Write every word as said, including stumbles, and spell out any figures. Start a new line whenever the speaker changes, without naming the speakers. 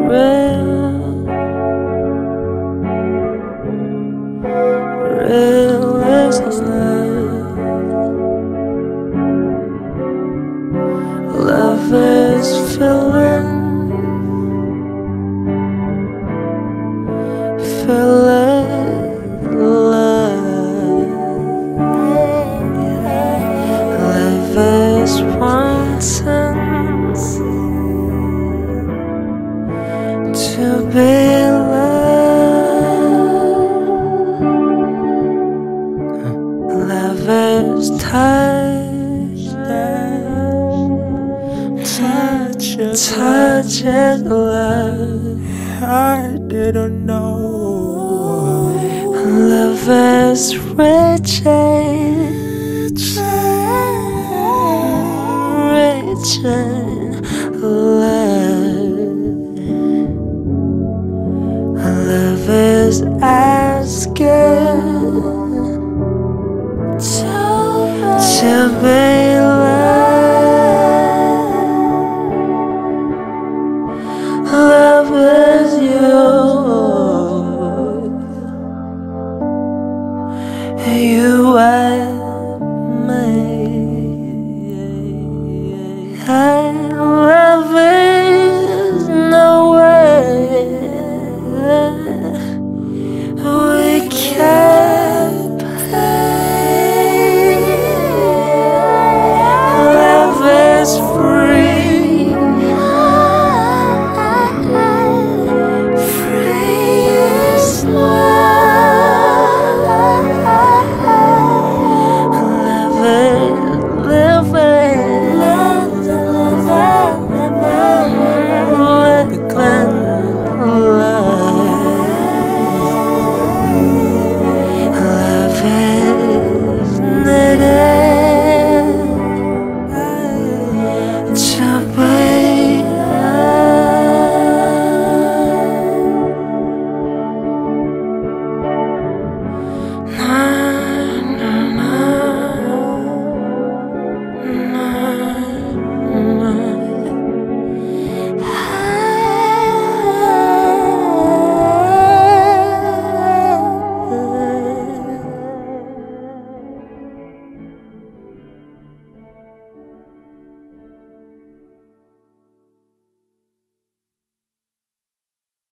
real, real is love. Love is feeling, feeling love. Love is wanting to be loved. Love is touch, touch, touch is love.
I didn't know.
Love is reaching, reaching love. Love is asking to be loved. Love